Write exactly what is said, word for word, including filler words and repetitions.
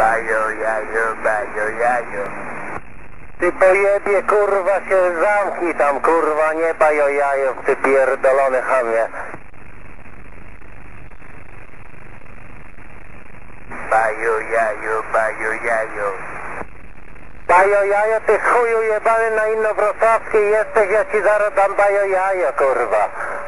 Bajo jajo, bajo jajo. Ty pojebie, kurwa, się zamknij tam, kurwa, nie bajo jajo, ty pierdolony chamie. Bajo jajo, bajo jajo. Bajo jajo, ty chuju jebany na Innowrocławskiej jesteś, ja ci zaraz dam bajo jajo, kurwa.